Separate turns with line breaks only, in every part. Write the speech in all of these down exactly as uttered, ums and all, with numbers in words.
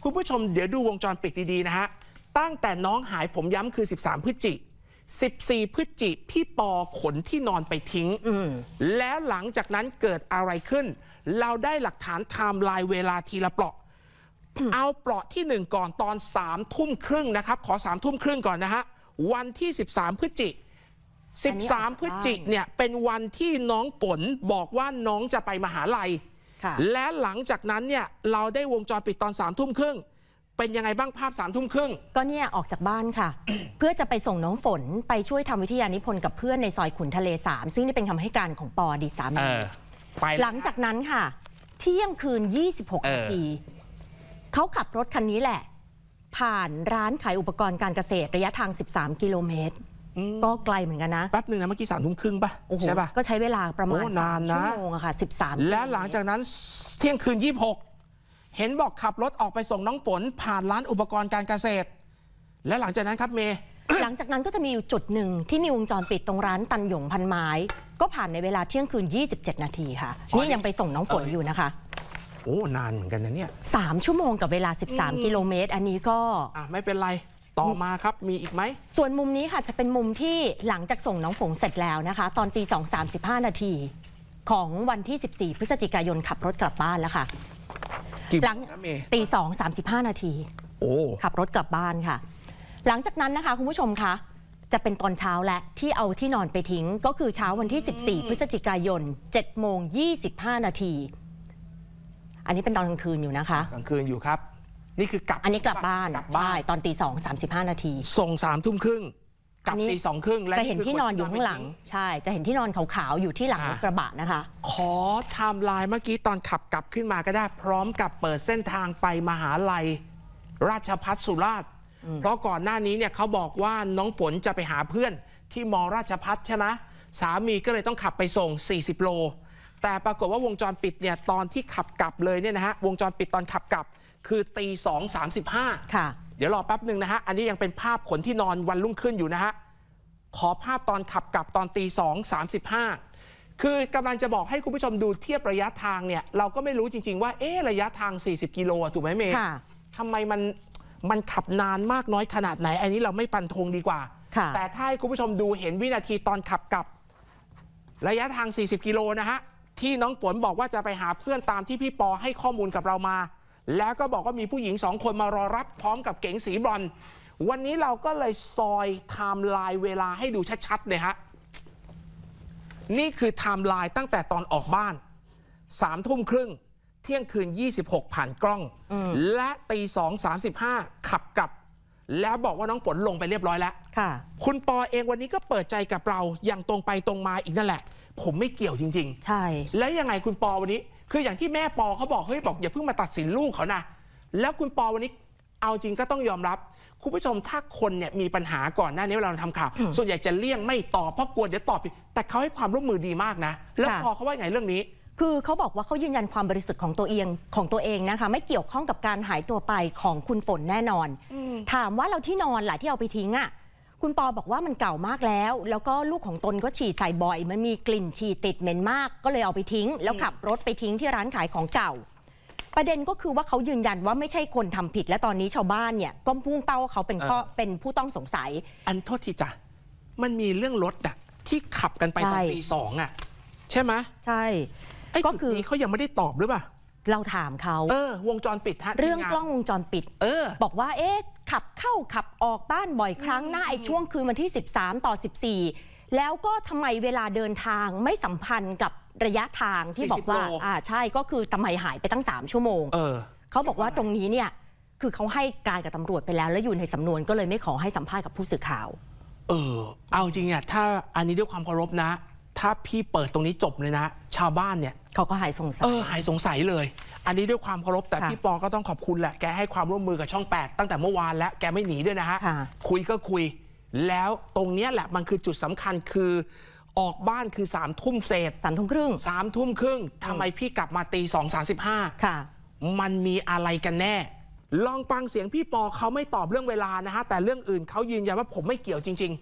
คุณผู้ชมเดี๋ยวดูวงจรปิดดีๆนะฮะตั้งแต่น้องหายผมย้ำคือสิบสามพฤศจิสิบสี่พฤศจิพี่ปอขนที่นอนไปทิ้งและหลังจากนั้นเกิดอะไรขึ้นเราได้หลักฐานไทม์ไลน์เวลาทีละเปราะเอาเปราะที่หนึ่งก่อนตอนสามทุ่มครึ่งนะครับขอสามทุ่มครึ่งก่อนนะฮะวันที่สิบสามพฤศจิสิบสามพฤศจิเนี่ยเป็นวันที่น้องฝนบอกว่าน้องจะไปมหาลัยและหลังจากนั้นเนี่ยเราได้วงจรปิดตอนสามทุ่มครึ่งเป็นยังไงบ้างภาพสามทุ่มครึ่ง
ก็เนี่ยออกจากบ้านค่ะ เพื่อจะไปส่งน้องฝนไปช่วยทำวิทยานิพนธ์กับเพื่อนในซอยขุนทะเลสามซึ่งนี่เป็นคำให้การของปอดีสามีหลังจากนั้นค่ะเที่ยงคืนยี่สิบหกนาทีเขาขับรถคันนี้แหละผ่านร้านขายอุปกรณ์การเกษตรระยะทางสิบสามกิโลเมตรก็ไกลเหมือนกันนะ
แป๊บหนึ่งนะเมื่อกี้สามทุ่มครึ่งป่ะใช่ป่ะ
ก็ใช้เวลาประมาณนานนะชั่วโมงอะค่ะสิบสาม
และหลังจากนั้นเที่ยงคืนยี่สิบหกเห็นบอกขับรถออกไปส่งน้องฝนผ่านร้านอุปกรณ์การเกษตรและหลังจากนั้นครับเมย์
หลังจากนั้นก็จะมีอยู่จุดหนึ่งที่มีวงจรปิดตรงร้านตันหยงพันไม้ก็ผ่านในเวลาเที่ยงคืนยี่สิบเจ็ดนาทีค่ะนี่ยังไปส่งน้องฝนอยู่นะคะ
โอ้นานเหมือนกันนะเนี่ย
สามชั่วโมงกับเวลาสิบสามกิโลเมตรอันนี้ก็
อ่ะไม่เป็นไรต่อมาครับมีอีกไหม
ส่วนมุมนี้ค่ะจะเป็นมุมที่หลังจากส่งน้องฝนเสร็จแล้วนะคะตอนตีสองสามสิบห้านาทีของวันที่สิบสี่พฤศจิกายนขับรถกลับบ้านแล้วค่ะหลังตีสองสามสิบห้านาที
โอ้
ขับรถกลับบ้านค่ะหลังจากนั้นนะคะคุณผู้ชมคะจะเป็นตอนเช้าและที่เอาที่นอนไปทิ้งก็คือเช้าวันที่สิบสี่พฤศจิกายนเจ็ดโมงยี่สิบห้านาทีอันนี้เป็นตอนกลางคืนอยู่นะคะ
กลางคืนอยู่ครับนี่คือกลับ
อันนี้กลับบ้านใช่ตอนตีสองสามสิบห้านาที
ส่งสามทุ่มครึ่งกลับตีสองครึ่ง
และจะเห็นที่นอนอยู่ข้างหลังใช่จะเห็นที่นอนขาวๆอยู่ที่หลังรถกระบะนะคะ
ขอไทม์ไลน์เมื่อกี้ตอนขับกลับขึ้นมาก็ได้พร้อมกับเปิดเส้นทางไปมหาลัยราชภัฏสุราษฎร์เพราะก่อนหน้านี้เนี่ยเขาบอกว่าน้องฝนจะไปหาเพื่อนที่มอราชภัฏใช่ไหมสามีก็เลยต้องขับไปส่งสี่สิบโลแต่ปรากฏว่าวงจรปิดเนี่ยตอนที่ขับกลับเลยเนี่ยนะฮะวงจรปิดตอนขับกลับคือตีสองสามสิบห้า
ค่ะ
เดี๋ยวรอแป๊บหนึ่งนะฮะอันนี้ยังเป็นภาพขนที่นอนวันรุ่งขึ้นอยู่นะฮะขอภาพตอนขับกลับตอนตีสองสามสิบห้าคือกำลังจะบอกให้คุณผู้ชมดูเทียบระยะทางเนี่ยเราก็ไม่รู้จริงๆว่าเอ๊ะระยะทางสี่สิบกิโลถูกไหมเมย์ทำไมมันมันขับนานมากน้อยขนาดไหนอันนี้เราไม่ปันธงดีกว่าแต่ถ้าให้คุณผู้ชมดูเห็นวินาทีตอนขับกลับระยะทางสี่สิบกิโลนะฮะที่น้องฝนบอกว่าจะไปหาเพื่อนตามที่พี่ปอให้ข้อมูลกับเรามาแล้วก็บอกว่ามีผู้หญิงสองคนมารอรับพร้อมกับเก๋งสีบรอนซ์วันนี้เราก็เลยซอยไทม์ไลน์เวลาให้ดูชัดๆเลยฮะนี่คือไทม์ไลน์ตั้งแต่ตอนออกบ้านสามทุ่มครึ่งเที่ยงคืนยี่สิบหกผ่านกล้องและตีสองสามสิบห้าขับกลับแล้วบอกว่าน้องฝนลงไปเรียบร้อยแล้วคุณปอเองวันนี้ก็เปิดใจกับเราอย่างตรงไปตรงมาอีกนั่นแหละผมไม่เกี่ยวจริง
ๆใช่
และยังไงคุณปอวันนี้คืออย่างที่แม่ปอเขาบอกเฮ้ยบอกอย่าเพิ่งมาตัดสินลูกเขานะแล้วคุณปอวันนี้เอาจริงก็ต้องยอมรับคุณผู้ชมถ้าคนเนี่ยมีปัญหาก่อนหน้านี้เวลาเราทำข่าวส่วนใหญ่จะเลี่ยงไม่ตอบเพราะกลัวเดี๋ยวตอบผิดแต่เขาให้ความร่วมมือดีมากนะแล้วพอเขาว่าไงเรื่องนี้
คือเขาบอกว่าเขายืนยันความบริสุทธิ์ของตัวเองของตัวเองนะคะไม่เกี่ยวข้องกับการหายตัวไปของคุณฝนแน่นอนถามว่าเราที่นอนหละที่เอาไปทิ้งอ่ะคุณปอบอกว่ามันเก่ามากแล้วแล้วก็ลูกของตนก็ฉี่ใส่บ่อยมันมีกลิ่นฉี่ติดเหม็นมากก็เลยเอาไปทิ้งแล้วขับรถไปทิ้งที่ร้านขายของเก่าประเด็นก็คือว่าเขายืนยันว่าไม่ใช่คนทำผิดและตอนนี้ชาวบ้านเนี่ยก็พุ่งเป้าว่าเขาเป็นข้อเป็นผู้ต้องสงสัย
อันโทษทีจ้ะมันมีเรื่องรถอะที่ขับกันไปตอนตีสองอะใช่ไหม
ใช่
ก็คือเขายังไม่ได้ตอบหรือเปล่า
เราถามเขา
เออวงจรปิด
เรื่องกล้องวงจรปิด
เออ
บอกว่าเอ๊ะขับเข้าขับออกบ้านบ่อยครั้งหน้าไอ้ช่วงคืนวันที่สิบสามต่อสิบสี่แล้วก็ทำไมเวลาเดินทางไม่สัมพันธ์กับระยะทางที่บอกว่าอ่าใช่ก็คือทำไมหายไปตั้งสามชั่วโมง
เออ
เขาบอกว่าตรงนี้เนี่ยคือเขาให้การกับตำรวจไปแล้วแล้วอยู่ในสำนวนก็เลยไม่ขอให้สัมภาษณ์กับผู้สื่อข่าว
เออเอาจริงอ่ะถ้าอันนี้ด้วยความเคารพนะถ้าพี่เปิดตรงนี้จบเลยนะชาวบ้านเนี่ย
เขาก็หายสงสัย
เออหายสงสัยเลยอันนี้ด้วยความเคารพแต่พี่ปอก็ต้องขอบคุณแหละแกให้ความร่วมมือกับช่องแปดตั้งแต่เมื่อวานแล้วแกไม่หนีด้วยนะฮะคุยก็คุยแล้วตรงนี้แหละมันคือจุดสำคัญคือออกบ้านคือสามทุ่มเศษ
สามทุ่มครึ่ง
สามทุ่มครึ่งทำไมพี่กลับมาตีสองสามสิบห้า
ค่ะ
มันมีอะไรกันแน่ลองฟังเสียงพี่ปอเขาไม่ตอบเรื่องเวลานะฮะแต่เรื่องอื่นเขายืนยันว่าผมไม่เกี่ยวจริง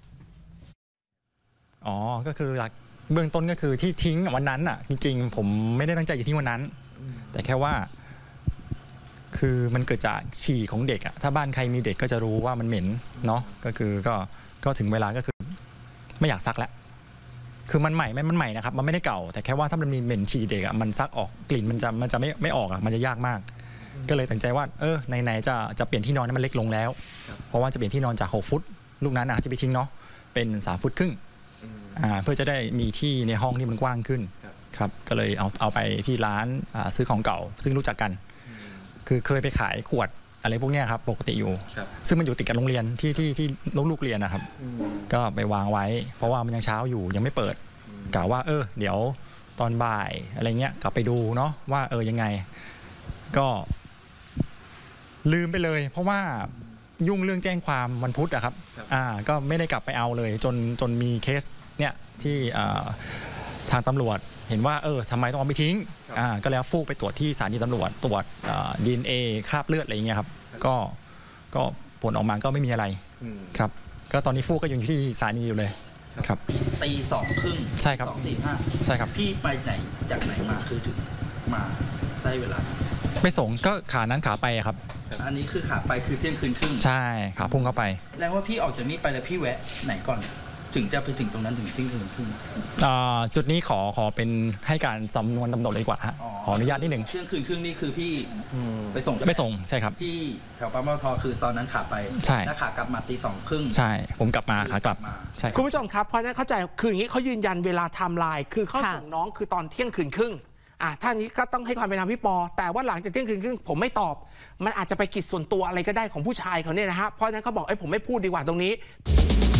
ๆอ๋อก็คือหลักเบื้องต้นก็คือที่ทิ้งวันนั้นอ่ะจริงๆผมไม่ได้ตั้งใจจะทิ้งวันนั้นแต่แค่ว่าคือมันเกิดจากฉี่ของเด็กอะถ้าบ้านใครมีเด็กก็จะรู้ว่ามันเหม็นเนาะก็คือก็ก็ถึงเวลาก็คือไม่อยากซักแล้วคือมันใหม่ไหมมันใหม่นะครับมันไม่ได้เก่าแต่แค่ว่าถ้ามันมีเหม็นฉี่เด็กอะมันซักออกกลิ่นมันจะมันจะไม่ไม่ออกอะมันจะยากมากก็เลยตัดใจว่าเออไหนๆจะจะเปลี่ยนที่นอนให้มันเล็กลงแล้วเพราะว่าจะเปลี่ยนที่นอนจากหกฟุตลูกนั้นนะจะไปทิ้งเนาะเป็นสามฟุตครึ่งอ่าเพื่อจะได้มีที่ในห้องที่มันกว้างขึ้นครับก็เลยเอาเอาไปที่ร้านซื้อของเก่าซึ่งรู้จักกันคือเคยไปขายขวดอะไรพวกนี้ครับปกติอยู่ซึ่งมันอยู่ติดกับโรงเรียนที่ที่ที่ลูกๆเรียนนะครับก็ไปวางไว้เพราะว่ามันยังเช้าอยู่ยังไม่เปิดกะว่าเออเดี๋ยวตอนบ่ายอะไรเงี้ยกลับไปดูเนาะว่าเออยังไงก็ลืมไปเลยเพราะว่ายุ่งเรื่องแจ้งความวันพุธอะครับอ่าก็ไม่ได้กลับไปเอาเลยจนจนมีเคสเนี่ยที่ทางตำรวจเห็นว่าเออทำไมต้องเอาไปทิ้งอ่าก็แล้วฟูกไปตรวจที่สถานีตำรวจตรวจดีเอ็นเอคราบเลือดอะไรอย่างเงี้ยครับก็ก็ผลออกมาก็ไม่มีอะไรครับก็ตอนนี้ฟูกก็อยู่ที่สถานีอยู่เลยครับ
ตีสองครึ่ง
ใช่ครับ
สองตีห้า
ใช่ครับ
พี่ไปไหนจากไหนมาคือถึงมาได้เวลา
ไปส่งก็ขานั้นขาไปครับ
อันนี้คือขาไปคือเที่ยงคืนครึ่ง
ใช่ขาพุ่งเข้าไป
แล้วว่าพี่ออกจากนี้ไปแล้วพี่แวะไหนก่อนถึงจะไปถึงตรงนั้นถึงเที่ยงคืนครึ่ง
จุดนี้ขอขอเป็นให้การสำนวนตำรวจเลยดีกว่าฮะขออนุญาตนิดหนึ่ง
เที่ยงคืนครึ่งนี่คือพี่ไปส่ง
ไปส่งใช่ครับ
ที่แถวปั๊มปตทคือตอนนั้นขาไป
ใช่
แล้วขากลับมาตีสองครึ่ง
ใช่ผมกลับมาขากลับมาใช่
คุณผู้ชมครับเพราะนั้นเข้าใจคืออย่างนี้เขายืนยันเวลาไทม์ไลน์คือเขาส่งน้องคือตอนเที่ยงคืนครึ่งอ่ะท่านนี้ก็ต้องให้ความเป็นธรรมพี่ปอแต่ว่าหลังจากเที่ยงคืนครึ่งผมไม่ตอบมันอาจจะไปกิจส่วนตัวอะไรก็ได้ของผู้ชายเขาเนี่ยนะฮะเพราะฉะนั้นเขาบอกไอ้ผมไม่พูดดีกว่าตรงนี้